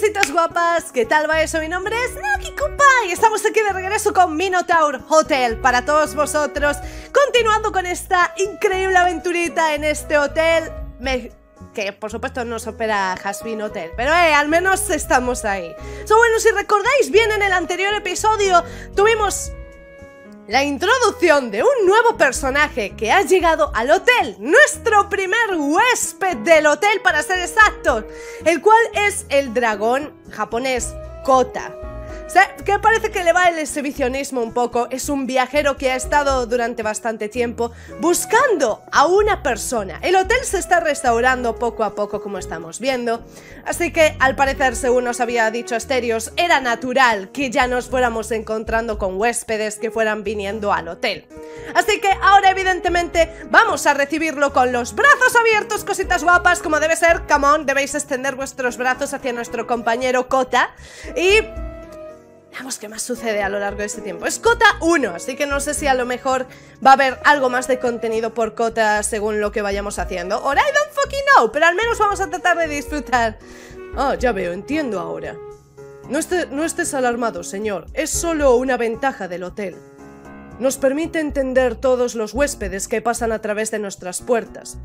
cositas guapas, ¿qué tal va eso? Mi nombre es Nakikupa y estamos aquí de regreso con Minotaur Hotel para todos vosotros, continuando con esta increíble aventurita en este hotel que por supuesto no supera Hazbin Hotel, pero al menos estamos ahí. Bueno, si recordáis bien, en el anterior episodio tuvimos la introducción de un nuevo personaje que ha llegado al hotel, nuestro primer huésped del hotel para ser exactos, el cual es el dragón japonés Kota. O sea, que parece que le va el exhibicionismo un poco. Es un viajero que ha estado durante bastante tiempo buscando a una persona. El hotel se está restaurando poco a poco, como estamos viendo, así que al parecer, según nos había dicho Asterios, era natural que ya nos fuéramos encontrando con huéspedes que fueran viniendo al hotel. Así que ahora evidentemente vamos a recibirlo con los brazos abiertos, cositas guapas, como debe ser. Come on, debéis extender vuestros brazos hacia nuestro compañero Kota. Y veamos qué más sucede a lo largo de este tiempo. Es Kota 1, así que no sé si a lo mejor va a haber algo más de contenido por Kota según lo que vayamos haciendo. Or I don't fucking know, pero al menos vamos a tratar de disfrutar. Ah, ya veo, entiendo ahora. No estés alarmado, señor. Es solo una ventaja del hotel. Nos permite entender todos los huéspedes que pasan a través de nuestras puertas,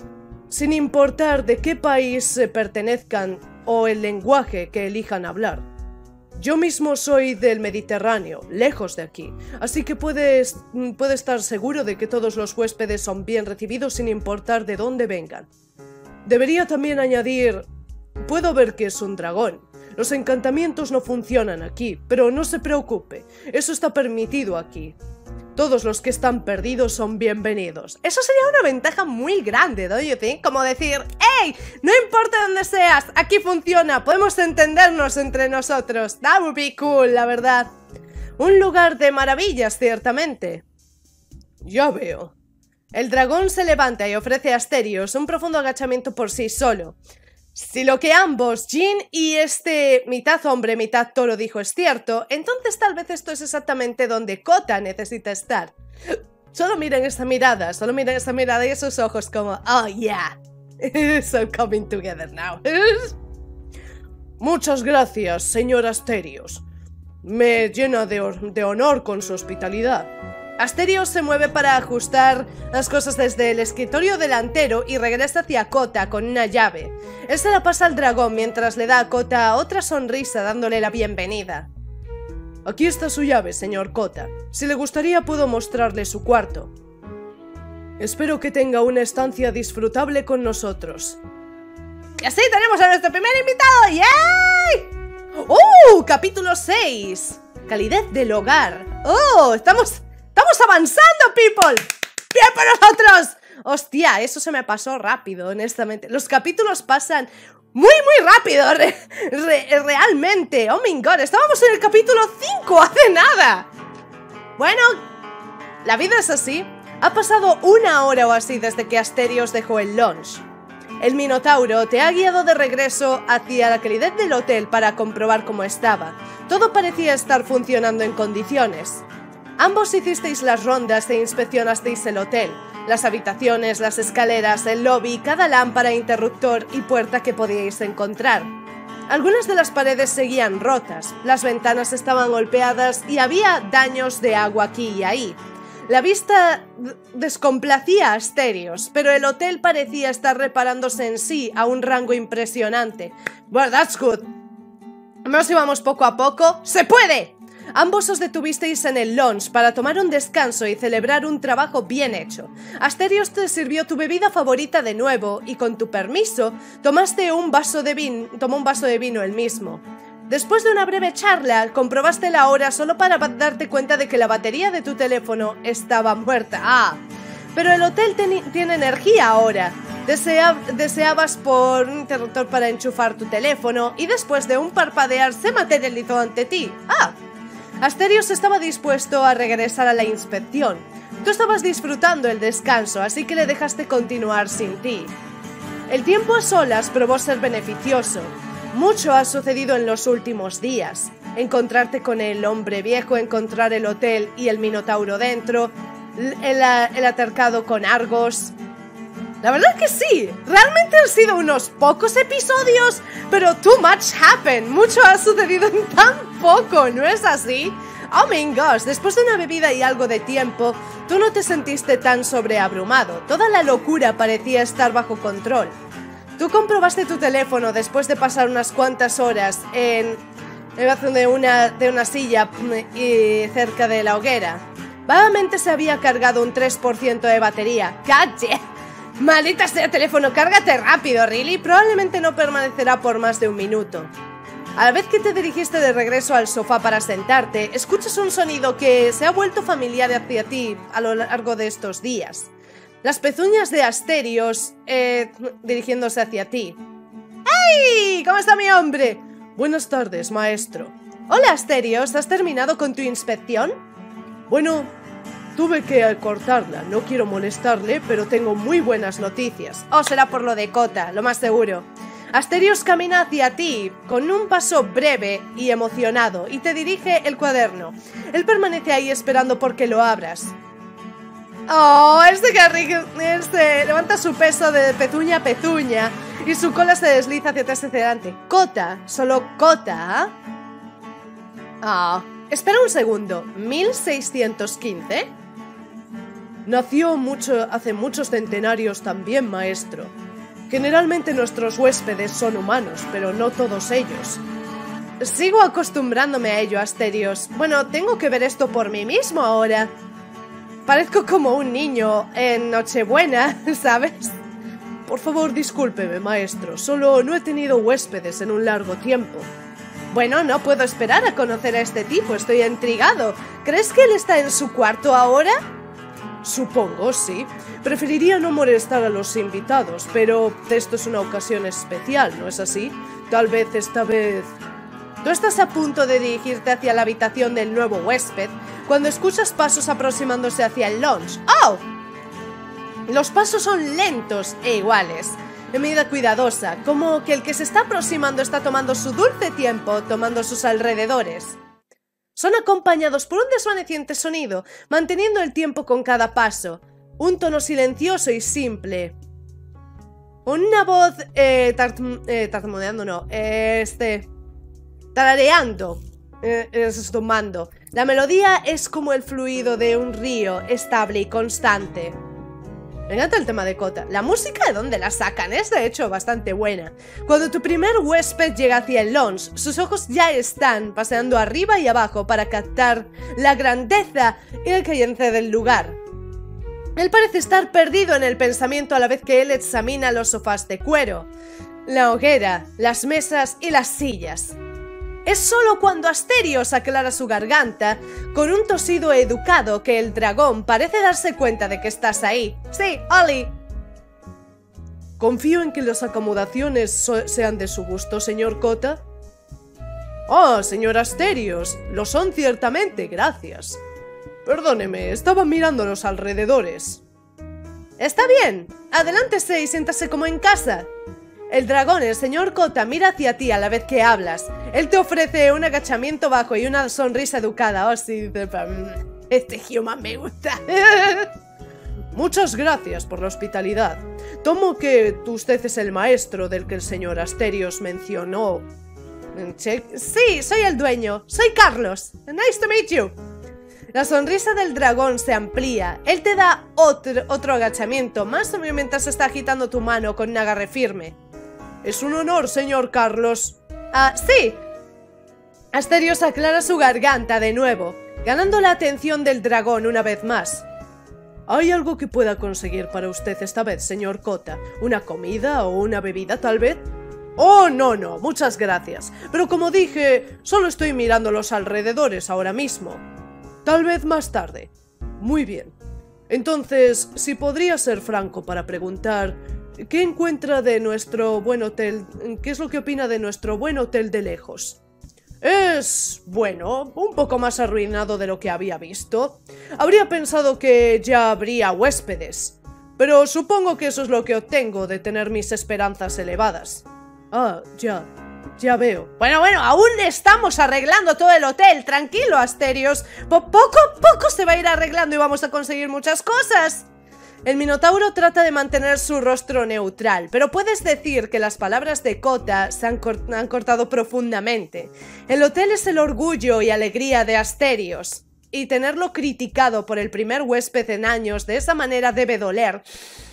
sin importar de qué país pertenezcan o el lenguaje que elijan hablar. Yo mismo soy del Mediterráneo, lejos de aquí, así que puede estar seguro de que todos los huéspedes son bien recibidos sin importar de dónde vengan. Debería también añadir, puedo ver que es un dragón. Los encantamientos no funcionan aquí, pero no se preocupe, eso está permitido aquí. Todos los que están perdidos son bienvenidos. Eso sería una ventaja muy grande, ¿don't you think? Como decir, ¡hey! No importa dónde seas, aquí funciona, podemos entendernos entre nosotros. That would be cool, la verdad. Un lugar de maravillas, ciertamente. Ya veo. El dragón se levanta y ofrece a Asterios un profundo agachamiento por sí solo. Si lo que ambos, Jin y este mitad hombre, mitad toro dijo es cierto, entonces tal vez esto es exactamente donde Kota necesita estar. Solo miren esta mirada y esos ojos como, oh yeah, it's all coming together now. Muchas gracias, señor Asterios. Me llena de honor con su hospitalidad. Asterios se mueve para ajustar las cosas desde el escritorio delantero y regresa hacia Kota con una llave. Él se la pasa al dragón mientras le da a Kota otra sonrisa dándole la bienvenida. Aquí está su llave, señor Kota. Si le gustaría puedo mostrarle su cuarto. Espero que tenga una estancia disfrutable con nosotros. Y así tenemos a nuestro primer invitado. ¡Yay! Capítulo 6. Calidez del hogar. Estamos avanzando, people. ¡Bien por nosotros! Hostia, eso se me pasó rápido, honestamente. Los capítulos pasan muy rápido, realmente. Oh my god, estábamos en el capítulo 5 hace nada. Bueno, la vida es así. Ha pasado una hora o así desde que Asterios dejó el lounge. El Minotauro te ha guiado de regreso hacia la calidez del hotel para comprobar cómo estaba. Todo parecía estar funcionando en condiciones. Ambos hicisteis las rondas e inspeccionasteis el hotel, las habitaciones, las escaleras, el lobby, cada lámpara, interruptor y puerta que podíais encontrar. Algunas de las paredes seguían rotas, las ventanas estaban golpeadas y había daños de agua aquí y ahí. La vista descomplacía a Asterios, pero el hotel parecía estar reparándose en sí a un rango impresionante. Well, that's good. Nos íbamos poco a poco. ¡Se puede! Ambos os detuvisteis en el lounge para tomar un descanso y celebrar un trabajo bien hecho. Asterios te sirvió tu bebida favorita de nuevo y con tu permiso tomó un vaso de vino él mismo. Después de una breve charla, comprobaste la hora solo para darte cuenta de que la batería de tu teléfono estaba muerta. Pero el hotel tiene energía ahora. Deseabas por un interruptor para enchufar tu teléfono y después de un parpadear se materializó ante ti. Asterios estaba dispuesto a regresar a la inspección. Tú estabas disfrutando el descanso, así que le dejaste continuar sin ti. El tiempo a solas probó ser beneficioso. Mucho ha sucedido en los últimos días. Encontrarte con el hombre viejo, encontrar el hotel y el Minotauro dentro, el altercado con Argos. La verdad que sí, realmente han sido unos pocos episodios, pero too much happened, mucho ha sucedido en tan poco, ¿no es así? Oh my gosh, después de una bebida y algo de tiempo, tú no te sentiste tan sobreabrumado, toda la locura parecía estar bajo control. Tú comprobaste tu teléfono después de pasar unas cuantas horas debajo de una silla y cerca de la hoguera. Vagamente se había cargado un 3% de batería. ¡Cache! Maldita sea teléfono, cárgate rápido, ¿really? Probablemente no permanecerá por más de un minuto. A la vez que te dirigiste de regreso al sofá para sentarte, escuchas un sonido que se ha vuelto familiar hacia ti a lo largo de estos días. Las pezuñas de Asterios dirigiéndose hacia ti. ¡Hey! ¿Cómo está mi hombre? Buenas tardes, maestro. Hola, Asterios, ¿has terminado con tu inspección? Bueno, tuve que cortarla, no quiero molestarle, pero tengo muy buenas noticias. Oh, será por lo de Kota, lo más seguro. Asterios camina hacia ti con un paso breve y emocionado y te dirige el cuaderno. Él permanece ahí esperando por que lo abras. Oh, levanta su peso de pezuña a pezuña y su cola se desliza hacia atrás y hacia adelante. Kota, solo Kota. Espera un segundo, ¿1615? Nació hace muchos centenarios también, maestro. Generalmente nuestros huéspedes son humanos, pero no todos ellos. Sigo acostumbrándome a ello, Asterios. Bueno, tengo que ver esto por mí mismo ahora. Parezco como un niño en Nochebuena, ¿sabes? Por favor, discúlpeme, maestro. Solo no he tenido huéspedes en un largo tiempo. Bueno, no puedo esperar a conocer a este tipo. Estoy intrigado. ¿Crees que él está en su cuarto ahora? Supongo, sí. Preferiría no molestar a los invitados, pero esto es una ocasión especial, ¿no es así? Tal vez esta vez... Tú estás a punto de dirigirte hacia la habitación del nuevo huésped cuando escuchas pasos aproximándose hacia el lounge. ¡Oh! Los pasos son lentos e iguales, de medida cuidadosa, como que el que se está aproximando está tomando su dulce tiempo, tomando sus alrededores. Son acompañados por un desvaneciente sonido, manteniendo el tiempo con cada paso. Un tono silencioso y simple. Una voz tartamudeando, no, tarareando, tomando. La melodía es como el fluido de un río, estable y constante. Me encanta el tema de Kota. La música, ¿de dónde la sacan? Es de hecho bastante buena. Cuando tu primer huésped llega hacia el lounge, sus ojos ya están paseando arriba y abajo para captar la grandeza y el caliente del lugar. Él parece estar perdido en el pensamiento a la vez que él examina los sofás de cuero, la hoguera, las mesas y las sillas. Es solo cuando Asterios aclara su garganta, con un tosido educado, que el dragón parece darse cuenta de que estás ahí. Sí, Oli. Confío en que las acomodaciones sean de su gusto, señor Kota. Oh, señor Asterios, lo son ciertamente, gracias. Perdóneme, estaba mirando los alrededores. Está bien, adelántese y siéntase como en casa. El dragón, el señor Kota, mira hacia ti a la vez que hablas. Él te ofrece un agachamiento bajo y una sonrisa educada. Oh, sí, este human me gusta. Muchas gracias por la hospitalidad. Tomo que usted es el maestro del que el señor Asterios mencionó. Sí, soy el dueño. Soy Carlos. Nice to meet you. La sonrisa del dragón se amplía. Él te da otro agachamiento, más o menos mientras está agitando tu mano con un agarre firme. Es un honor, señor Carlos. Sí. Asterios aclara su garganta de nuevo, ganando la atención del dragón una vez más. ¿Hay algo que pueda conseguir para usted esta vez, señor Kota? ¿Una comida o una bebida, tal vez? Oh, no, muchas gracias. Pero como dije, solo estoy mirando los alrededores ahora mismo. Tal vez más tarde. Muy bien. Entonces, si podría ser franco para preguntar... ¿Qué encuentra de nuestro buen hotel? ¿Qué es lo que opina de nuestro buen hotel de lejos? Es, bueno, un poco más arruinado de lo que había visto. Habría pensado que ya habría huéspedes, pero supongo que eso es lo que obtengo de tener mis esperanzas elevadas. Ah, ya veo. Bueno, aún estamos arreglando todo el hotel. Tranquilo, Asterios. Poco a poco se va a ir arreglando y vamos a conseguir muchas cosas. El Minotauro trata de mantener su rostro neutral, pero puedes decir que las palabras de Kota se han cortado profundamente. El hotel es el orgullo y alegría de Asterios, y tenerlo criticado por el primer huésped en años de esa manera debe doler.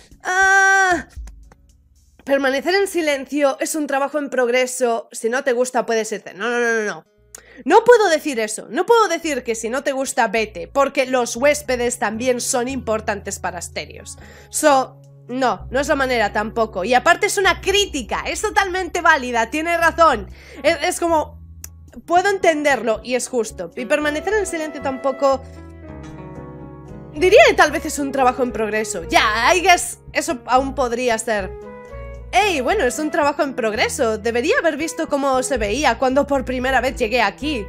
Permanecer en silencio es un trabajo en progreso. Si no te gusta puedes irte. No. No puedo decir eso, no puedo decir que si no te gusta vete, porque los huéspedes también son importantes para Asterios. No es la manera tampoco, y aparte es una crítica, es totalmente válida, tiene razón. Es como, puedo entenderlo y es justo, y permanecer en silencio tampoco... Diría que tal vez es un trabajo en progreso, ya, I guess eso aún podría ser... ¡Ey! Bueno, es un trabajo en progreso. Debería haber visto cómo se veía cuando por primera vez llegué aquí.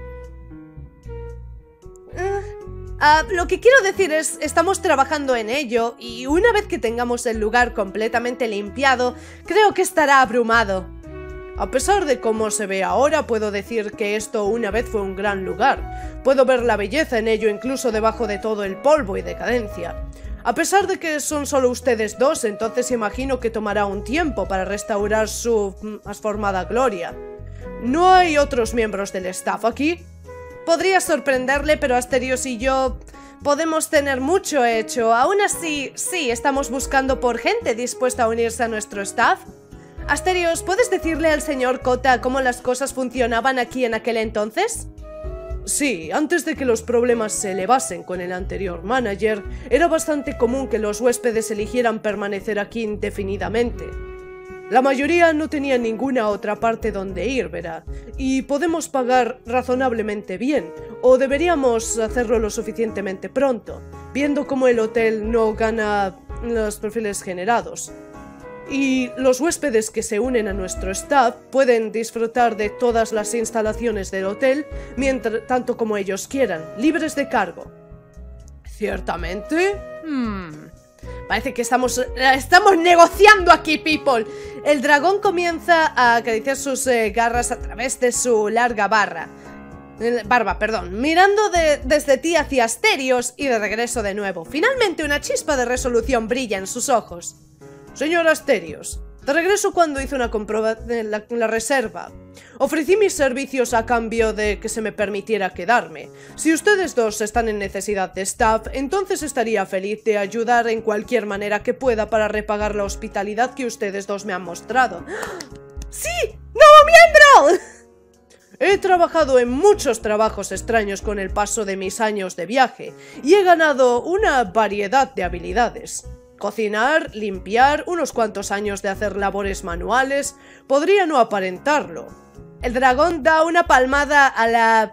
Lo que quiero decir es, estamos trabajando en ello y una vez que tengamos el lugar completamente limpiado, creo que estará abrumado. A pesar de cómo se ve ahora, puedo decir que esto una vez fue un gran lugar. Puedo ver la belleza en ello incluso debajo de todo el polvo y decadencia. A pesar de que son solo ustedes dos, entonces imagino que tomará un tiempo para restaurar su transformada gloria. ¿No hay otros miembros del staff aquí? Podría sorprenderle, pero Asterios y yo podemos tener mucho hecho. Aún así, sí, estamos buscando por gente dispuesta a unirse a nuestro staff. Asterios, ¿puedes decirle al señor Kota cómo las cosas funcionaban aquí en aquel entonces? Sí, antes de que los problemas se elevasen con el anterior manager, era bastante común que los huéspedes eligieran permanecer aquí indefinidamente. La mayoría no tenía ninguna otra parte donde ir, verá, y podemos pagar razonablemente bien, o deberíamos hacerlo lo suficientemente pronto, viendo cómo el hotel no gana los perfiles generados. Y los huéspedes que se unen a nuestro staff pueden disfrutar de todas las instalaciones del hotel, tanto como ellos quieran, libres de cargo. ¿Ciertamente? Parece que estamos negociando aquí, people. El dragón comienza a acariciar sus garras a través de su larga barba, mirando desde ti hacia Asterios y de regreso de nuevo. Finalmente una chispa de resolución brilla en sus ojos. Señor Asterios, te regreso cuando hice una comprobación en la reserva. Ofrecí mis servicios a cambio de que se me permitiera quedarme. Si ustedes dos están en necesidad de staff, entonces estaría feliz de ayudar en cualquier manera que pueda para repagar la hospitalidad que ustedes dos me han mostrado. ¡Sí! ¡Nuevo miembro! He trabajado en muchos trabajos extraños con el paso de mis años de viaje y he ganado una variedad de habilidades. Cocinar, limpiar, unos cuantos años de hacer labores manuales, podría no aparentarlo. El dragón da una palmada a la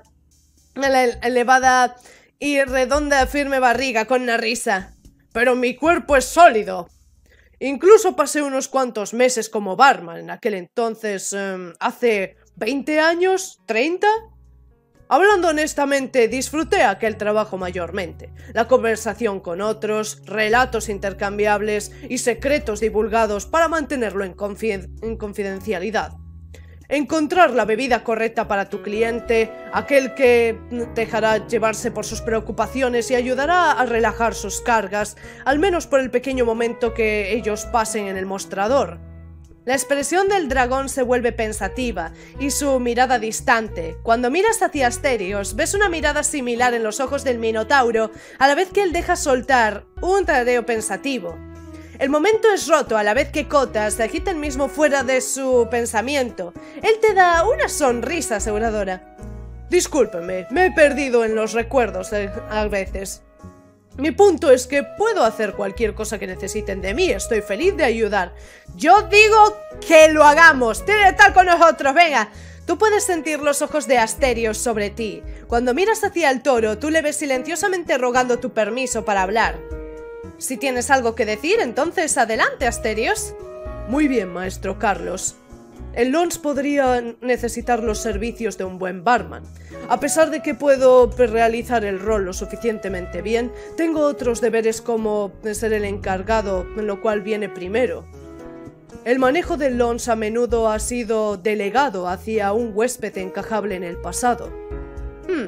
elevada y redonda firme barriga con una risa. Pero mi cuerpo es sólido. Incluso pasé unos cuantos meses como barman en aquel entonces, hace 20 años, 30... Hablando honestamente, disfruté aquel trabajo mayormente. La conversación con otros, relatos intercambiables y secretos divulgados para mantenerlo en confidencialidad. Encontrar la bebida correcta para tu cliente, aquel que dejará llevarse por sus preocupaciones y ayudará a relajar sus cargas, al menos por el pequeño momento que ellos pasen en el mostrador. La expresión del dragón se vuelve pensativa y su mirada distante. Cuando miras hacia Asterios, ves una mirada similar en los ojos del Minotauro, a la vez que él deja soltar un tarareo pensativo. El momento es roto a la vez que Kota se agita el mismo fuera de su pensamiento. Él te da una sonrisa aseguradora. Discúlpeme, me he perdido en los recuerdos a veces. Mi punto es que puedo hacer cualquier cosa que necesiten de mí, estoy feliz de ayudar. Yo digo que lo hagamos, tiene que estar con nosotros, venga. Tú puedes sentir los ojos de Asterios sobre ti. Cuando miras hacia el toro, tú le ves silenciosamente rogando tu permiso para hablar. Si tienes algo que decir, entonces adelante, Asterios. Muy bien, maestro Carlos. El Lons podría necesitar los servicios de un buen barman. A pesar de que puedo realizar el rol lo suficientemente bien, tengo otros deberes como ser el encargado, lo cual viene primero. El manejo del Lons a menudo ha sido delegado hacia un huésped encajable en el pasado.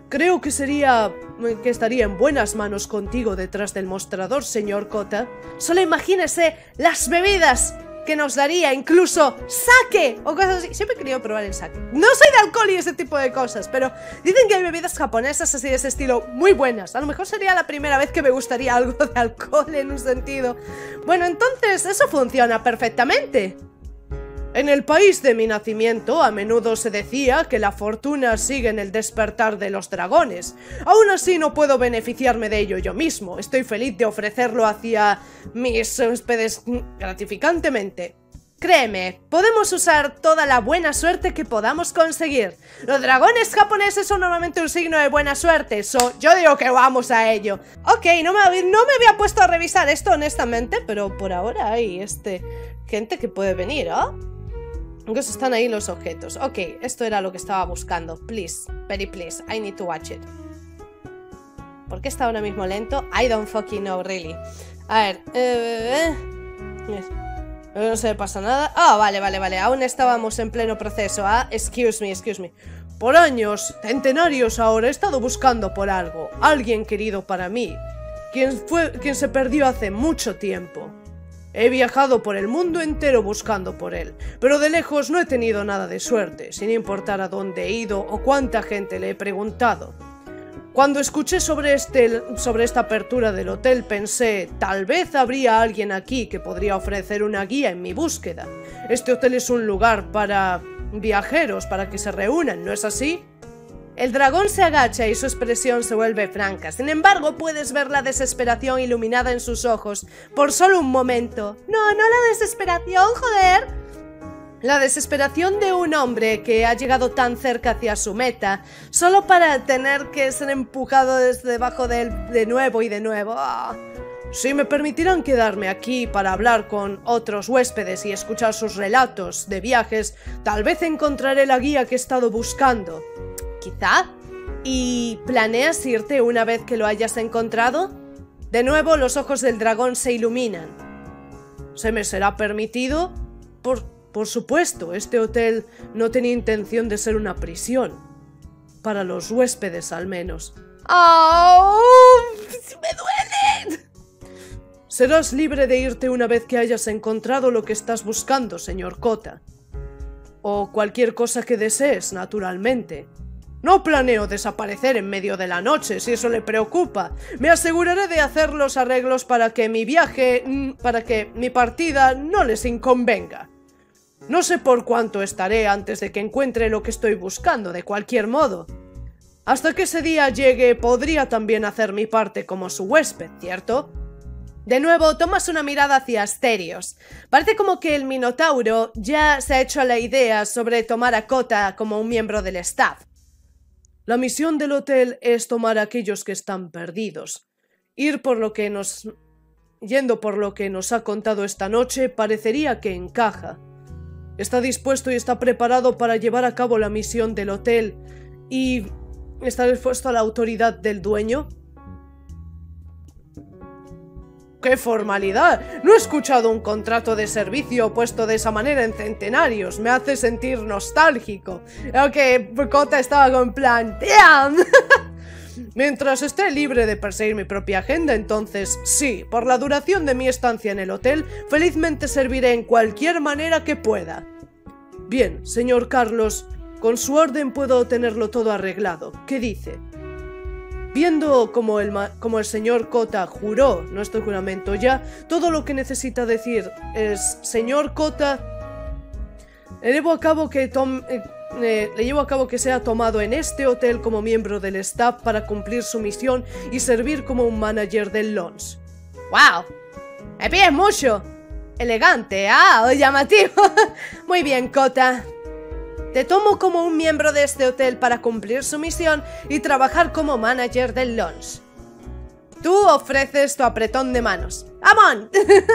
Creo que estaría en buenas manos contigo detrás del mostrador, señor Kota. Solo imagínese las bebidas que nos daría, incluso sake o cosas así. Siempre he querido probar el sake. No soy de alcohol y ese tipo de cosas, pero dicen que hay bebidas japonesas así de ese estilo muy buenas. A lo mejor sería la primera vez que me gustaría algo de alcohol en un sentido. Bueno, entonces eso funciona perfectamente. En el país de mi nacimiento a menudo se decía que la fortuna sigue en el despertar de los dragones. Aún así no puedo beneficiarme de ello yo mismo. Estoy feliz de ofrecerlo hacia mis huéspedes gratificantemente. Créeme, podemos usar toda la buena suerte que podamos conseguir. Los dragones japoneses son normalmente un signo de buena suerte, yo digo que vamos a ello. Ok, no me había puesto a revisar esto honestamente, pero por ahora hay gente que puede venir, ¿oh? Aunque están ahí los objetos. Ok, esto era lo que estaba buscando. Please, very please, I need to watch it. ¿Por qué está ahora mismo lento? I don't fucking know, really. A ver, no se me pasa nada. Ah, vale, aún estábamos en pleno proceso. Ah, excuse me. Por años, centenarios ahora, he estado buscando por algo. Alguien querido para mí. Quien se perdió hace mucho tiempo. He viajado por el mundo entero buscando por él, pero de lejos no he tenido nada de suerte, sin importar a dónde he ido o cuánta gente le he preguntado. Cuando escuché sobre esta apertura del hotel pensé, tal vez habría alguien aquí que podría ofrecer una guía en mi búsqueda. Este hotel es un lugar para viajeros, para que se reúnan, ¿no es así? El dragón se agacha y su expresión se vuelve franca. Sin embargo, puedes ver la desesperación iluminada en sus ojos por solo un momento. No la desesperación, joder. La desesperación de un hombre que ha llegado tan cerca hacia su meta, solo para tener que ser empujado desde debajo de él de nuevo y de nuevo. Oh. Si me permitirán quedarme aquí para hablar con otros huéspedes y escuchar sus relatos de viajes, tal vez encontraré la guía que he estado buscando. Quizá. ¿Y planeas irte una vez que lo hayas encontrado? De nuevo los ojos del dragón se iluminan. ¿Se me será permitido? Por supuesto, este hotel no tenía intención de ser una prisión. Para los huéspedes, al menos. ¡Oh! ¡Me duele! Serás libre de irte una vez que hayas encontrado lo que estás buscando, señor Kota. O cualquier cosa que desees, naturalmente. No planeo desaparecer en medio de la noche, si eso le preocupa. Me aseguraré de hacer los arreglos para que mi partida no les inconvenga. No sé por cuánto estaré antes de que encuentre lo que estoy buscando, de cualquier modo. Hasta que ese día llegue, podría también hacer mi parte como su huésped, ¿cierto? De nuevo, tomas una mirada hacia Asterios. Parece como que el Minotauro ya se ha hecho a la idea sobre tomar a Kota como un miembro del staff. La misión del hotel es tomar a aquellos que están perdidos. Yendo por lo que nos ha contado esta noche, parecería que encaja. Está dispuesto y está preparado para llevar a cabo la misión del hotel y está dispuesto a la autoridad del dueño. ¡Qué formalidad! No he escuchado un contrato de servicio puesto de esa manera en centenarios. Me hace sentir nostálgico. Aunque Kota estaba con plan... ¡Damn! Mientras esté libre de perseguir mi propia agenda, entonces sí, por la duración de mi estancia en el hotel, felizmente serviré en cualquier manera que pueda. Bien, señor Carlos, con su orden puedo tenerlo todo arreglado. ¿Qué dice? Viendo como el señor Kota juró nuestro juramento ya, todo lo que necesita decir es: señor Kota, le llevo a cabo que sea tomado en este hotel como miembro del staff para cumplir su misión y servir como un manager del lounge. ¡Wow! ¡Me pides mucho! Elegante, llamativo. Muy bien, Kota. Te tomo como un miembro de este hotel para cumplir su misión y trabajar como manager del lounge. Tú ofreces tu apretón de manos. ¡Amón!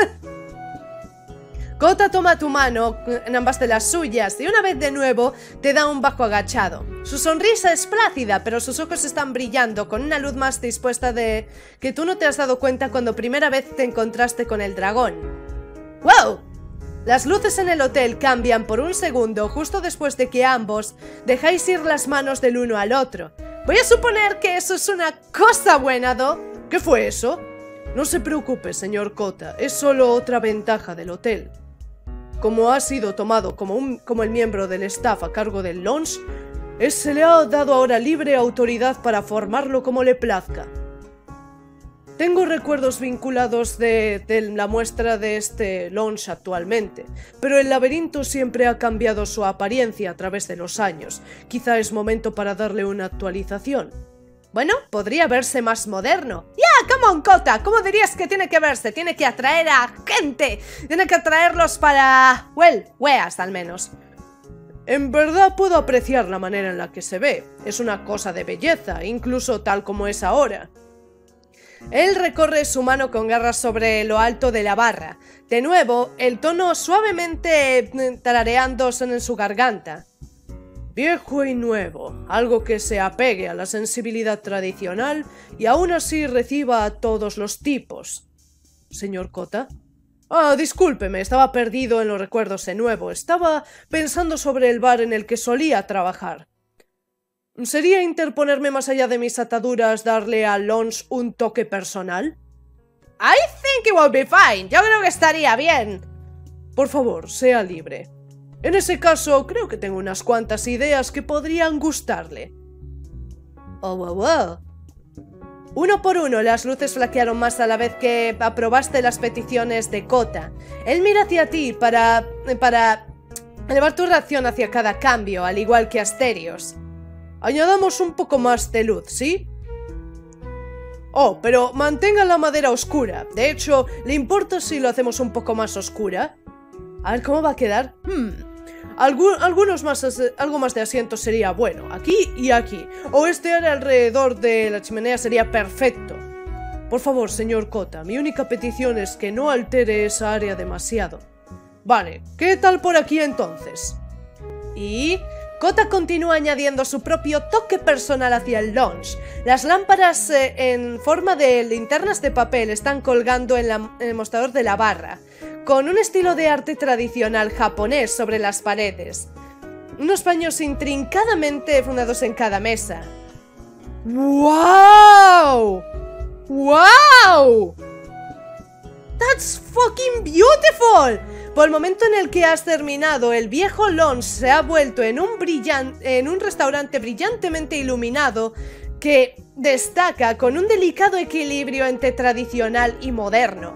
Kota toma tu mano en ambas de las suyas y una vez de nuevo te da un bajo agachado. Su sonrisa es plácida, pero sus ojos están brillando con una luz más dispuesta de que tú no te has dado cuenta cuando primera vez te encontraste con el dragón. ¡Wow! Las luces en el hotel cambian por un segundo justo después de que ambos dejáis ir las manos del uno al otro. Voy a suponer que eso es una cosa buena, ¿no? ¿Qué fue eso? No se preocupe, señor Kota, es solo otra ventaja del hotel. Como ha sido tomado como el miembro del staff a cargo del lounge, se le ha dado ahora libre autoridad para formarlo como le plazca. Tengo recuerdos vinculados de la muestra de este lounge actualmente, pero el laberinto siempre ha cambiado su apariencia a través de los años. Quizá es momento para darle una actualización. Bueno, podría verse más moderno. Come on, Kota, ¿cómo dirías que tiene que verse? Tiene que atraer a gente. Tiene que atraerlos para... weas al menos. En verdad puedo apreciar la manera en la que se ve. Es una cosa de belleza, incluso tal como es ahora. Él recorre su mano con garras sobre lo alto de la barra. De nuevo, el tono suavemente tarareando en su garganta. Viejo y nuevo, algo que se apegue a la sensibilidad tradicional y aún así reciba a todos los tipos. ¿Señor Kota? Discúlpeme, estaba perdido en los recuerdos de nuevo. Estaba pensando sobre el bar en el que solía trabajar. ¿Sería interponerme más allá de mis ataduras darle al lounge un toque personal? I think it will be fine. Yo creo que estaría bien. Por favor, sea libre. En ese caso, creo que tengo unas cuantas ideas que podrían gustarle. Wow. Uno por uno, las luces flaquearon más a la vez que aprobaste las peticiones de Kota. Él mira hacia ti para elevar tu reacción hacia cada cambio, al igual que Asterios. Añadamos un poco más de luz, ¿sí? Pero mantenga la madera oscura. De hecho, ¿le importa si lo hacemos un poco más oscura? A ver, ¿cómo va a quedar? Algo más de asiento sería bueno. Aquí y aquí. O este área alrededor de la chimenea sería perfecto. Por favor, señor Kota, mi única petición es que no altere esa área demasiado. Vale, ¿qué tal por aquí entonces? Y... Kota continúa añadiendo su propio toque personal hacia el lounge. Las lámparas en forma de linternas de papel están colgando en el mostrador de la barra, con un estilo de arte tradicional japonés sobre las paredes. Unos paños intrincadamente fundados en cada mesa. ¡Wow! ¡Wow! ¡That's fucking beautiful! Por el momento en el que has terminado, el viejo lounge se ha vuelto en un restaurante brillantemente iluminado que destaca con un delicado equilibrio entre tradicional y moderno.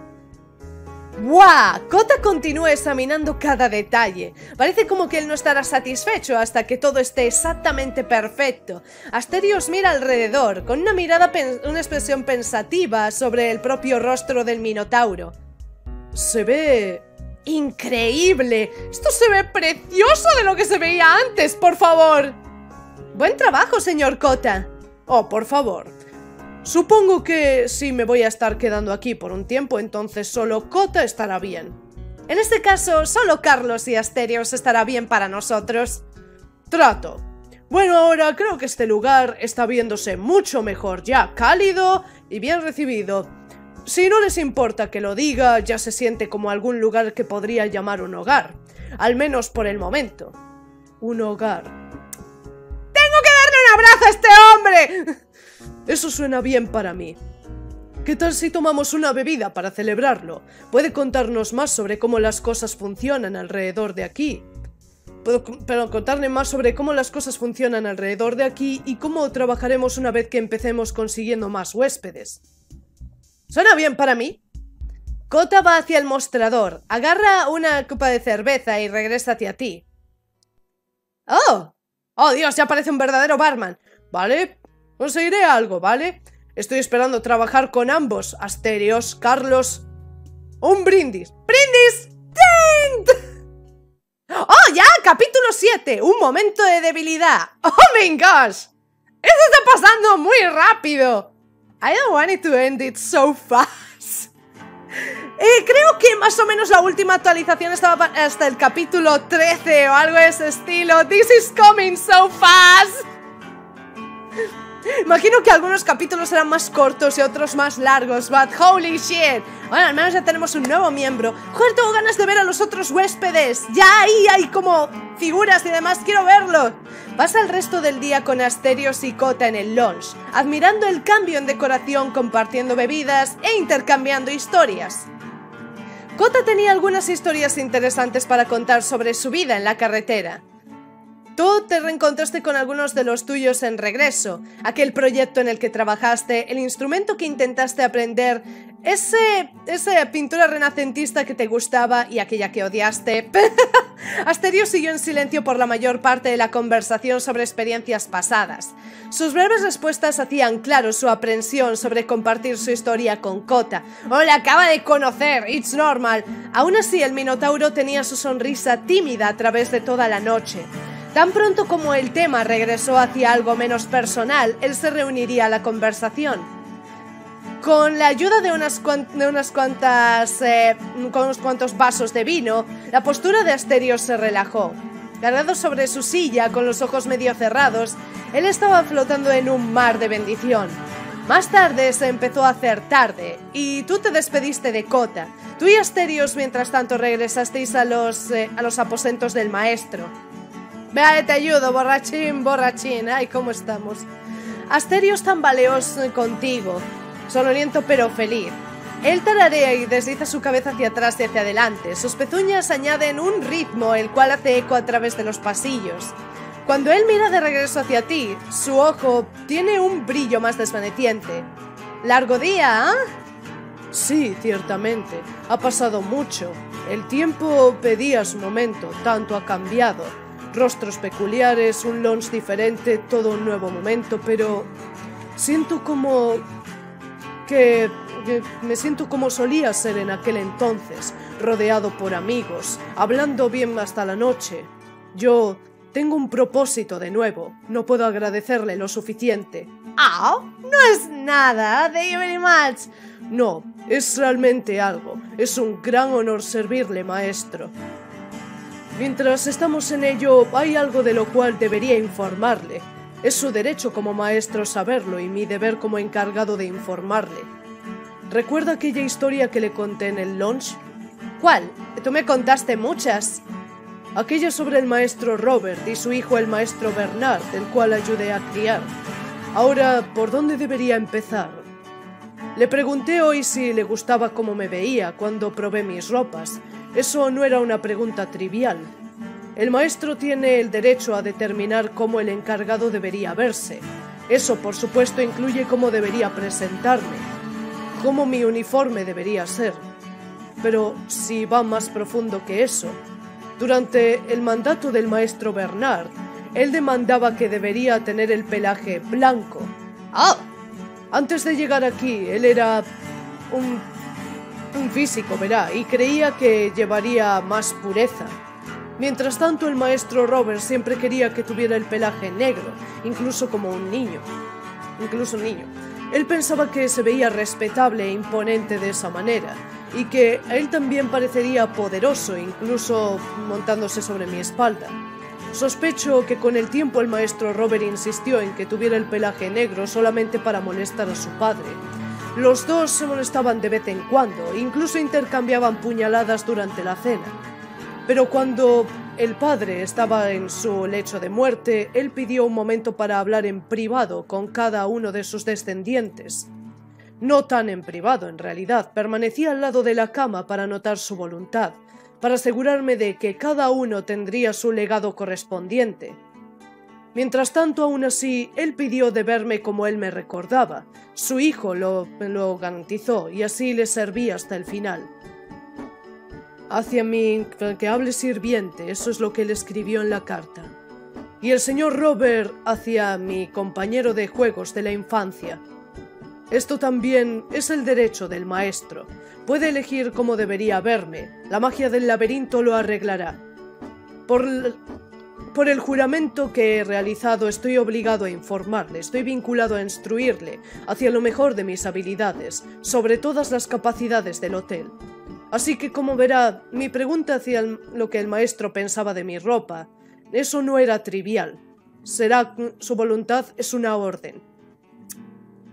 ¡Guau! Kota continúa examinando cada detalle. Parece como que él no estará satisfecho hasta que todo esté exactamente perfecto. Asterios mira alrededor, con una expresión pensativa sobre el propio rostro del Minotauro. Se ve... ¡increíble! ¡Esto se ve precioso de lo que se veía antes, por favor! ¡Buen trabajo, señor Kota! Por favor. Supongo que si me voy a estar quedando aquí por un tiempo, entonces solo Kota estará bien. En este caso, solo Carlos y Asterios estará bien para nosotros. Trato. Bueno, ahora creo que este lugar está viéndose mucho mejor ya, cálido y bien recibido. Si no les importa que lo diga, ya se siente como algún lugar que podría llamar un hogar. Al menos por el momento. Un hogar. ¡Tengo que darle un abrazo a este hombre! Eso suena bien para mí. ¿Qué tal si tomamos una bebida para celebrarlo? ¿Puede contarnos más sobre cómo las cosas funcionan alrededor de aquí? Pero contarle más sobre cómo las cosas funcionan alrededor de aquí y cómo trabajaremos una vez que empecemos consiguiendo más huéspedes. ¿Suena bien para mí? Kota va hacia el mostrador, agarra una copa de cerveza y regresa hacia ti. ¡Oh! ¡Oh, Dios! Ya parece un verdadero barman. Vale, conseguiré algo, ¿vale? Estoy esperando trabajar con ambos, Asterios, Carlos... ¡Un brindis! ¡Brindis! ¡Ding! ¡Oh, ya! Capítulo 7. Un momento de debilidad. ¡Oh, my gosh! ¡Esto está pasando muy rápido! I don't want it to end it so fast. Creo que más o menos la última actualización estaba hasta el capítulo 13 o algo de ese estilo. This is coming so fast. Imagino que algunos capítulos serán más cortos y otros más largos, but holy shit. Bueno, al menos ya tenemos un nuevo miembro. Joder, tengo ganas de ver a los otros huéspedes. Ya ahí hay como figuras y demás, quiero verlos. Pasa el resto del día con Asterios y Kota en el lounge, admirando el cambio en decoración, compartiendo bebidas e intercambiando historias. Kota tenía algunas historias interesantes para contar sobre su vida en la carretera. Tú te reencontraste con algunos de los tuyos en Regreso, aquel proyecto en el que trabajaste, el instrumento que intentaste aprender, esa pintura renacentista que te gustaba y aquella que odiaste. Asterio siguió en silencio por la mayor parte de la conversación sobre experiencias pasadas. Sus breves respuestas hacían claro su aprensión sobre compartir su historia con Kota. ¡Oh, la acaba de conocer! ¡It's normal! Aún así, el Minotauro tenía su sonrisa tímida a través de toda la noche. Tan pronto como el tema regresó hacia algo menos personal, él se reuniría a la conversación. Con la ayuda de unos cuantos vasos de vino, la postura de Asterio se relajó. Cargado sobre su silla, con los ojos medio cerrados, él estaba flotando en un mar de bendición. Más tarde se empezó a hacer tarde, y tú te despediste de Kota. Tú y Asterios, mientras tanto, regresasteis a los aposentos del maestro. Vale, te ayudo, borrachín, borrachín. Ay, ¿cómo estamos? Asterios tambaleó contigo, sonoliento pero feliz. Él tararea y desliza su cabeza hacia atrás y hacia adelante. Sus pezuñas añaden un ritmo, el cual hace eco a través de los pasillos. Cuando él mira de regreso hacia ti, su ojo tiene un brillo más desvaneciente. ¿Largo día, ¿eh? Sí, ciertamente. Ha pasado mucho. El tiempo pedía su momento, tanto ha cambiado. Rostros peculiares, un lounge diferente, todo un nuevo momento, pero siento como me siento como solía ser en aquel entonces, rodeado por amigos, hablando bien hasta la noche. Yo tengo un propósito de nuevo, no puedo agradecerle lo suficiente. ¡Ah! No es nada, thank you very much. No, es realmente algo, es un gran honor servirle, maestro. Mientras estamos en ello, hay algo de lo cual debería informarle. Es su derecho como maestro saberlo y mi deber como encargado de informarle. ¿Recuerda aquella historia que le conté en el lounge? ¿Cuál? Tú me contaste muchas. Aquella sobre el maestro Robert y su hijo el maestro Bernard, el cual ayudé a criar. Ahora, ¿por dónde debería empezar? Le pregunté hoy si le gustaba cómo me veía cuando probé mis ropas. Eso no era una pregunta trivial. El maestro tiene el derecho a determinar cómo el encargado debería verse. Eso, por supuesto, incluye cómo debería presentarme, cómo mi uniforme debería ser. Pero si va más profundo que eso, durante el mandato del maestro Bernard, él demandaba que debería tener el pelaje blanco. ¡Oh! Antes de llegar aquí, él era un físico, verá, y creía que llevaría más pureza. Mientras tanto, el maestro Robert siempre quería que tuviera el pelaje negro, incluso como un niño. Él pensaba que se veía respetable e imponente de esa manera, y que a él también parecería poderoso, incluso montándose sobre mi espalda. Sospecho que con el tiempo el maestro Robert insistió en que tuviera el pelaje negro solamente para molestar a su padre. Los dos se molestaban de vez en cuando, incluso intercambiaban puñaladas durante la cena. Pero cuando el padre estaba en su lecho de muerte, él pidió un momento para hablar en privado con cada uno de sus descendientes. No tan en privado, en realidad. Permanecía al lado de la cama para notar su voluntad, para asegurarme de que cada uno tendría su legado correspondiente. Mientras tanto, aún así, él pidió de verme como él me recordaba. Su hijo lo garantizó y así le serví hasta el final. Hacia mi que hable sirviente, eso es lo que él escribió en la carta. Y el señor Robert hacia mi compañero de juegos de la infancia. Esto también es el derecho del maestro. Puede elegir cómo debería verme. La magia del laberinto lo arreglará. Por el juramento que he realizado, estoy obligado a informarle, estoy vinculado a instruirle hacia lo mejor de mis habilidades, sobre todas las capacidades del hotel. Así que, como verá, mi pregunta hacia lo que el maestro pensaba de mi ropa, eso no era trivial. Su voluntad es una orden.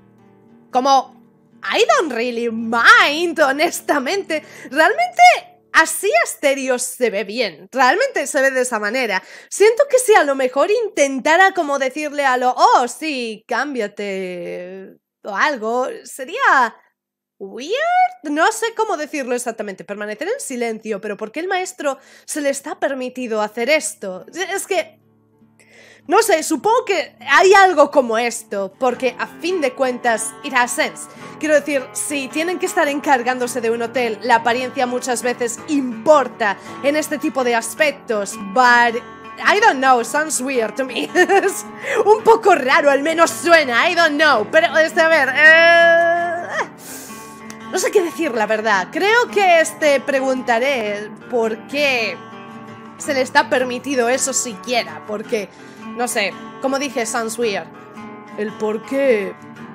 Como, I don't really mind, honestamente. Realmente, así Asterios se ve bien, realmente se ve de esa manera. Siento que si a lo mejor intentara como decirle a lo, oh, sí, cámbiate o algo, sería weird, no sé cómo decirlo exactamente, permanecer en silencio, pero ¿por qué el maestro se le está permitido hacer esto? Es que... no sé, supongo que hay algo como esto, porque a fin de cuentas, it has sense. Quiero decir, si tienen que estar encargándose de un hotel, la apariencia muchas veces importa en este tipo de aspectos, but... I don't know, sounds weird to me. Es un poco raro, al menos suena, I don't know. Pero, a ver... no sé qué decir, la verdad. Creo que preguntaré por qué se le está permitido eso siquiera, porque... no sé, como dije, sounds weird. El por qué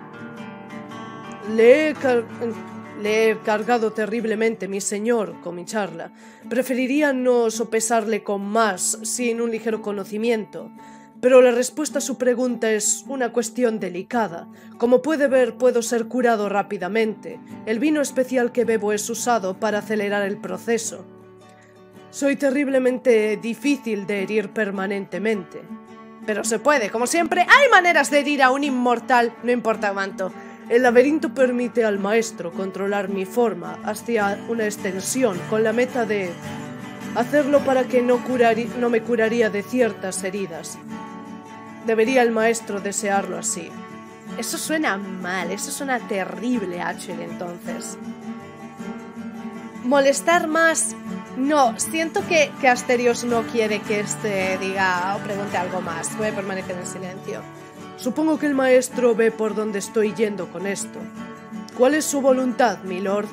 le he cargado terriblemente, mi señor, con mi charla. Preferiría no sopesarle con más, sin un ligero conocimiento. Pero la respuesta a su pregunta es una cuestión delicada. Como puede ver, puedo ser curado rápidamente. El vino especial que bebo es usado para acelerar el proceso. Soy terriblemente difícil de herir permanentemente. Pero se puede, como siempre, hay maneras de herir a un inmortal, no importa cuánto. El laberinto permite al maestro controlar mi forma hacia una extensión con la meta de hacerlo para que no me curaría de ciertas heridas. Debería el maestro desearlo así. Eso suena mal, eso suena terrible, Ashley, entonces. Molestar más... no, siento que Asterios no quiere que diga o pregunte algo más. Voy a permanecer en silencio. Supongo que el maestro ve por dónde estoy yendo con esto. ¿Cuál es su voluntad, milord?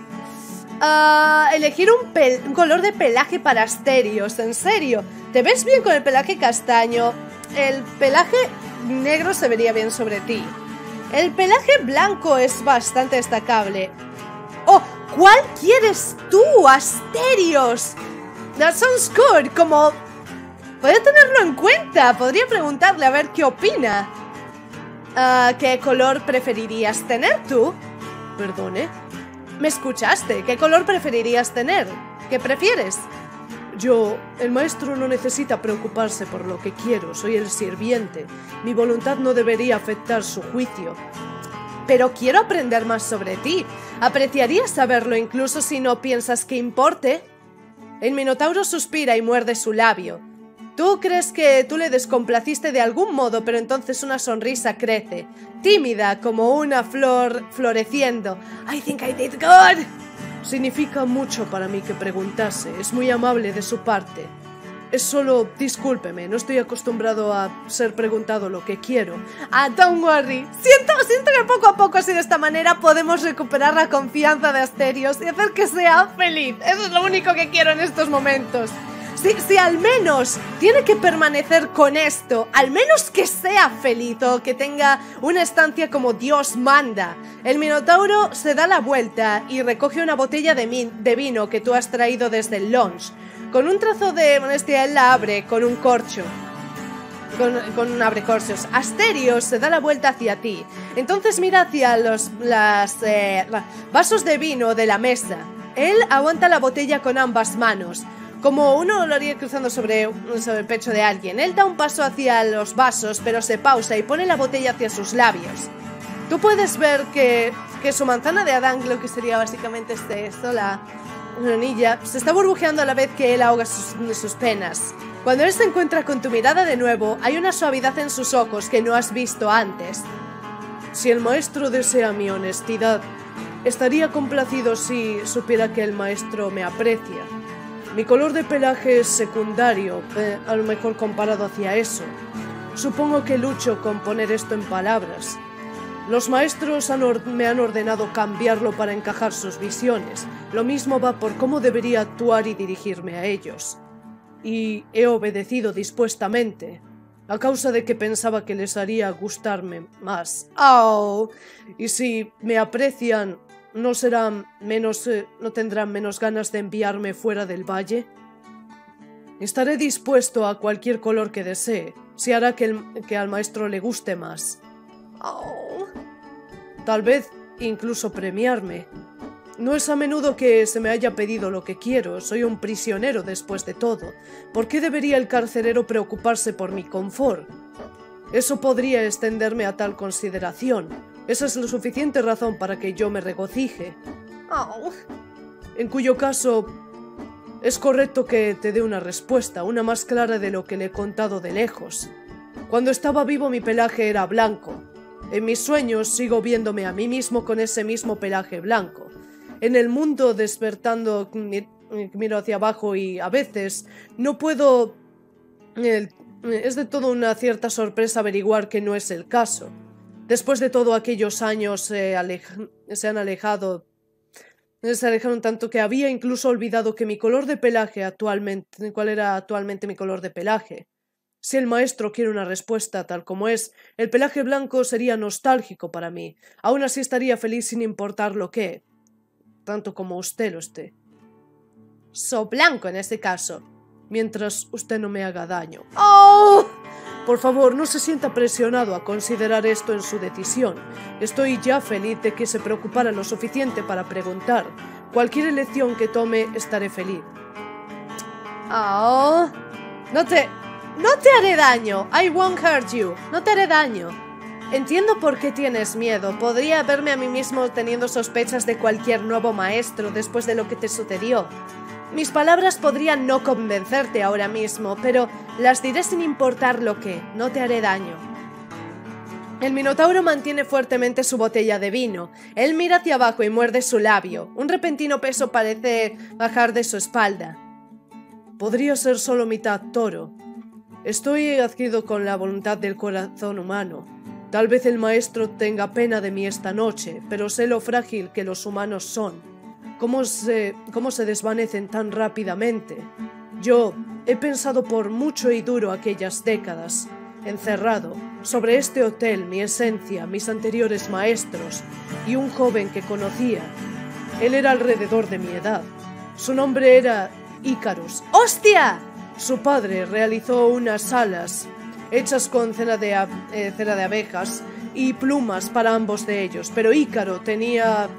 Elegir un color de pelaje para Asterios, en serio. ¿Te ves bien con el pelaje castaño? El pelaje negro se vería bien sobre ti. El pelaje blanco es bastante destacable. ¡Oh! ¿Cuál quieres tú, Asterios? That sounds good, como... podría tenerlo en cuenta, podría preguntarle a ver qué opina. ¿Qué color preferirías tener tú? Perdone. ¿Me escuchaste? ¿Qué color preferirías tener? ¿Qué prefieres? El maestro no necesita preocuparse por lo que quiero, soy el sirviente. Mi voluntad no debería afectar su juicio. Pero quiero aprender más sobre ti. ¿Apreciarías saberlo incluso si no piensas que importe? El Minotauro suspira y muerde su labio. Tú crees que tú le descomplaciste de algún modo, pero entonces una sonrisa crece, tímida como una flor floreciendo. I think I did good. Significa mucho para mí que preguntase, es muy amable de su parte. Es solo, discúlpeme, no estoy acostumbrado a ser preguntado lo que quiero. Don't worry. Siento que poco a poco, así de esta manera, podemos recuperar la confianza de Asterios y hacer que sea feliz. Eso es lo único que quiero en estos momentos. Si al menos tiene que permanecer con esto, al menos que sea feliz o que tenga una estancia como Dios manda. El Minotauro se da la vuelta y recoge una botella de vino que tú has traído desde el lounge. Con un trazo de modestia él la abre con un corcho. Con un abrecorchos. Asterios se da la vuelta hacia ti. Entonces mira hacia los vasos de vino de la mesa. Él aguanta la botella con ambas manos, como uno lo haría cruzando sobre el pecho de alguien. Él da un paso hacia los vasos, pero se pausa y pone la botella hacia sus labios. Tú puedes ver que su manzana de Adán, lo que sería básicamente la anilla, se está burbujeando a la vez que él ahoga sus penas. Cuando él se encuentra con tu mirada de nuevo, hay una suavidad en sus ojos que no has visto antes. Si el maestro desea mi honestidad, estaría complacido si supiera que el maestro me aprecia. Mi color de pelaje es secundario, a lo mejor comparado hacia eso. Supongo que lucho con poner esto en palabras. Los maestros me han ordenado cambiarlo para encajar sus visiones. Lo mismo va por cómo debería actuar y dirigirme a ellos. Y he obedecido dispuestamente, a causa de que pensaba que les haría gustarme más. ¡Oh! Y si me aprecian, ¿no tendrán menos ganas de enviarme fuera del valle? Estaré dispuesto a cualquier color que desee, si hará que al maestro le guste más. Oh. Tal vez incluso premiarme. No es a menudo que se me haya pedido lo que quiero, soy un prisionero después de todo. ¿Por qué debería el carcelero preocuparse por mi confort? Eso podría extenderme a tal consideración. Esa es la suficiente razón para que yo me regocije. Oh. En cuyo caso, es correcto que te dé una respuesta, una más clara de lo que le he contado de lejos. Cuando estaba vivo mi pelaje era blanco. En mis sueños sigo viéndome a mí mismo con ese mismo pelaje blanco. En el mundo despertando miro hacia abajo y a veces no puedo... Es de todo una cierta sorpresa averiguar que no es el caso. Después de todos aquellos años se alejaron tanto que había incluso olvidado que mi color de pelaje actualmente... ¿Cuál era actualmente mi color de pelaje? Si el maestro quiere una respuesta tal como es, el pelaje blanco sería nostálgico para mí. Aún así estaría feliz sin importar lo que... tanto como usted lo esté. So blanco en este caso, mientras usted no me haga daño. ¡Oh! Por favor, no se sienta presionado a considerar esto en su decisión. Estoy ya feliz de que se preocupara lo suficiente para preguntar. Cualquier elección que tome, estaré feliz. Oh, no te haré daño. I won't hurt you. No te haré daño. Entiendo por qué tienes miedo. Podría verme a mí mismo teniendo sospechas de cualquier nuevo maestro después de lo que te sucedió. Mis palabras podrían no convencerte ahora mismo, pero las diré sin importar lo que. No te haré daño. El Minotauro mantiene fuertemente su botella de vino. Él mira hacia abajo y muerde su labio. Un repentino peso parece bajar de su espalda. Podría ser solo mitad toro. Estoy adquirido con la voluntad del corazón humano. Tal vez el maestro tenga pena de mí esta noche, pero sé lo frágil que los humanos son. ¿Cómo se desvanecen tan rápidamente? Yo he pensado por mucho y duro aquellas décadas, encerrado, sobre este hotel, mi esencia, mis anteriores maestros, y un joven que conocía. Él era alrededor de mi edad. Su nombre era Ícaros. ¡Hostia! Su padre realizó unas alas hechas con cera de abejas y plumas para ambos de ellos, pero Ícaro tenía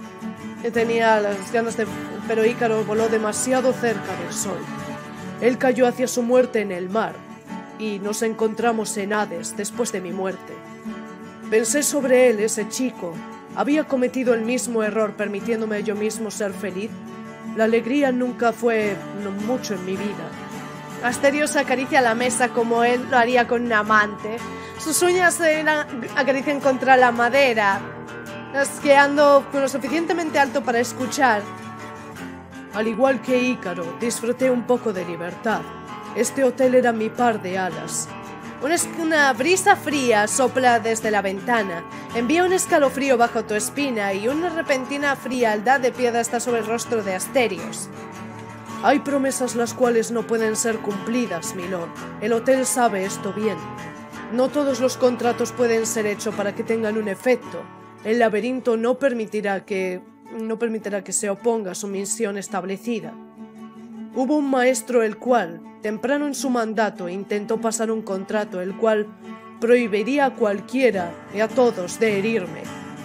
las ganas de... Pero Ícaro voló demasiado cerca del sol. Él cayó hacia su muerte en el mar, y nos encontramos en Hades después de mi muerte. Pensé sobre él, ese chico. ¿Había cometido el mismo error permitiéndome yo mismo ser feliz? La alegría nunca fue mucho en mi vida. Asterios acaricia la mesa como él lo haría con un amante. Sus uñas se acarician contra la madera, asqueando con lo suficientemente alto para escuchar. Al igual que Ícaro, disfruté un poco de libertad. Este hotel era mi par de alas. Una brisa fría sopla desde la ventana, envía un escalofrío bajo tu espina y una repentina frialdad de piedra está sobre el rostro de Asterios. Hay promesas las cuales no pueden ser cumplidas, milord. El hotel sabe esto bien. No todos los contratos pueden ser hechos para que tengan un efecto. El laberinto no permitirá que se oponga a su misión establecida. Hubo un maestro el cual, temprano en su mandato, intentó pasar un contrato el cual prohibiría a cualquiera y a todos de herirme.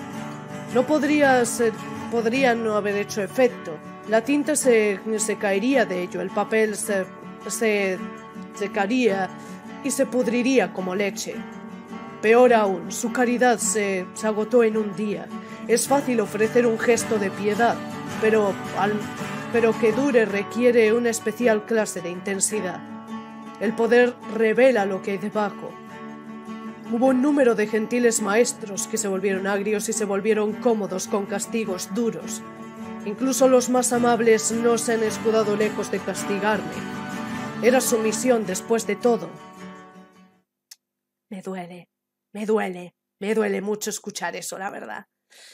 Podría no haber hecho efecto. La tinta se caería de ello, el papel se secaría y se pudriría como leche. Peor aún, su caridad se agotó en un día. Es fácil ofrecer un gesto de piedad, pero que dure requiere una especial clase de intensidad. El poder revela lo que hay debajo. Hubo un número de gentiles maestros que se volvieron agrios y se volvieron cómodos con castigos duros. Incluso los más amables no se han escudado lejos de castigarme. Era su misión después de todo. Me duele mucho escuchar eso, la verdad.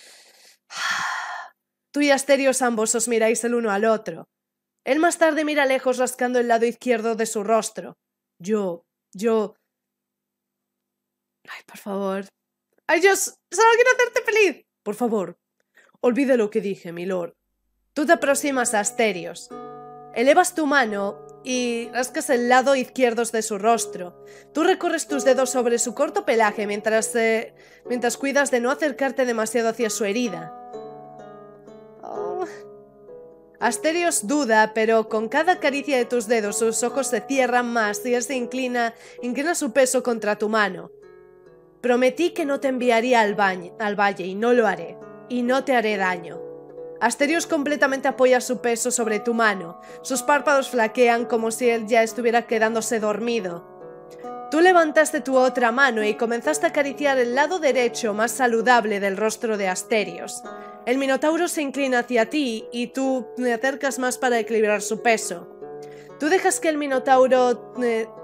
Tú y Asterios ambos os miráis el uno al otro. Él más tarde mira lejos rascando el lado izquierdo de su rostro. Yo... Ay, por favor. Ay, yo solo quiero hacerte feliz. Por favor, olvide lo que dije, milord. Tú te aproximas a Asterios. Elevas tu mano y rascas el lado izquierdo de su rostro. Tú recorres tus dedos sobre su corto pelaje mientras cuidas de no acercarte demasiado hacia su herida. Oh, Asterios duda, pero con cada caricia de tus dedos sus ojos se cierran más y él se inclina su peso contra tu mano. Prometí que no te enviaría al valle y no lo haré, y no te haré daño. Asterios completamente apoya su peso sobre tu mano, sus párpados flaquean como si él ya estuviera quedándose dormido. Tú levantaste tu otra mano y comenzaste a acariciar el lado derecho más saludable del rostro de Asterios. El Minotauro se inclina hacia ti y tú te acercas más para equilibrar su peso. Tú dejas que el Minotauro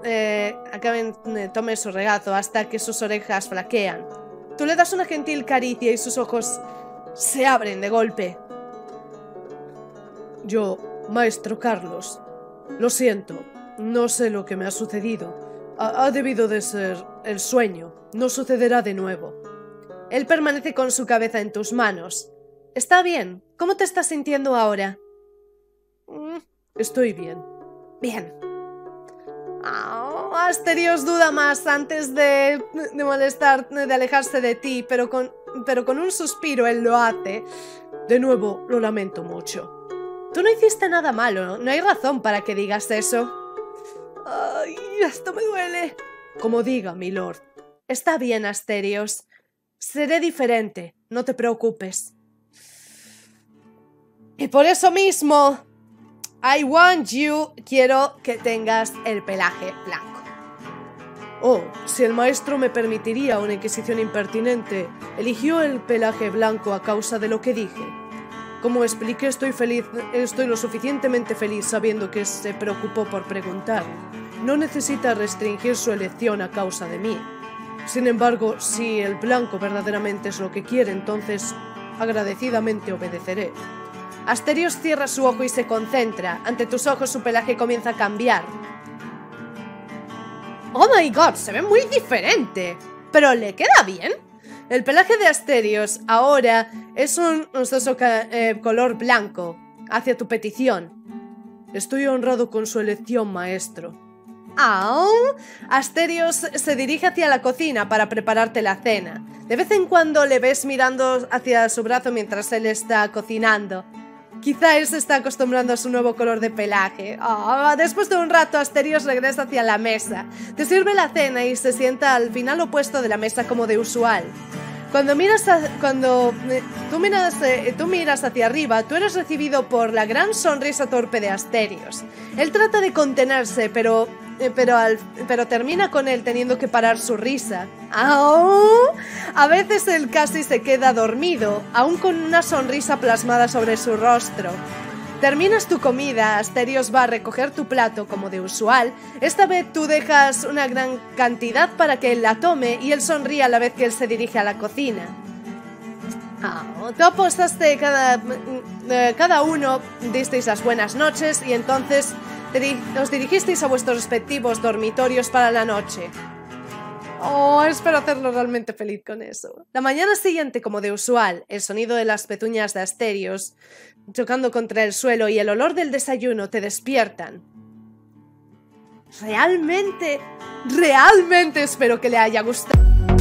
tome su regazo hasta que sus orejas flaquean. Tú le das una gentil caricia y sus ojos se abren de golpe. Yo, Maestro Carlos, lo siento, no sé lo que me ha sucedido. Ha debido de ser el sueño, no sucederá de nuevo. Él permanece con su cabeza en tus manos. Está bien, ¿cómo te estás sintiendo ahora? Estoy bien. Bien. Asterios duda más antes de molestar, de alejarse de ti, pero con un suspiro él lo hace. De nuevo, lo lamento mucho. Tú no hiciste nada malo, no hay razón para que digas eso. Ay, esto me duele. Como diga, milord. Está bien, Asterios. Seré diferente, no te preocupes. Y por eso mismo, quiero que tengas el pelaje blanco. Oh, si el maestro me permitiría una inquisición impertinente, eligió el pelaje blanco a causa de lo que dije. Como expliqué, estoy lo suficientemente feliz sabiendo que se preocupó por preguntar. No necesita restringir su elección a causa de mí. Sin embargo, si el blanco verdaderamente es lo que quiere, entonces agradecidamente obedeceré. Asterios cierra su ojo y se concentra. Ante tus ojos su pelaje comienza a cambiar. ¡Oh my god! Se ve muy diferente. ¿Pero le queda bien? El pelaje de Asterios ahora es un gustoso color blanco. Hacia tu petición. Estoy honrado con su elección, maestro. Asterios se dirige hacia la cocina para prepararte la cena. De vez en cuando le ves mirando hacia su brazo mientras él está cocinando. Quizá él se está acostumbrando a su nuevo color de pelaje. Después de un rato, Asterios regresa hacia la mesa. Te sirve la cena y se sienta al final opuesto de la mesa como de usual. Cuando tú miras hacia arriba, tú eres recibido por la gran sonrisa torpe de Asterios. Él trata de contenerse, pero termina con él teniendo que parar su risa. A veces él casi se queda dormido, aún con una sonrisa plasmada sobre su rostro. Terminas tu comida, Asterios va a recoger tu plato como de usual. Esta vez tú dejas una gran cantidad para que él la tome y él sonríe a la vez que él se dirige a la cocina. Tú apostaste, cada uno disteis las buenas noches y entonces os dirigisteis a vuestros respectivos dormitorios para la noche. Espero hacerlo realmente feliz con eso. La mañana siguiente, como de usual, el sonido de las pezuñas de Asterios chocando contra el suelo y el olor del desayuno te despiertan. Realmente espero que le haya gustado.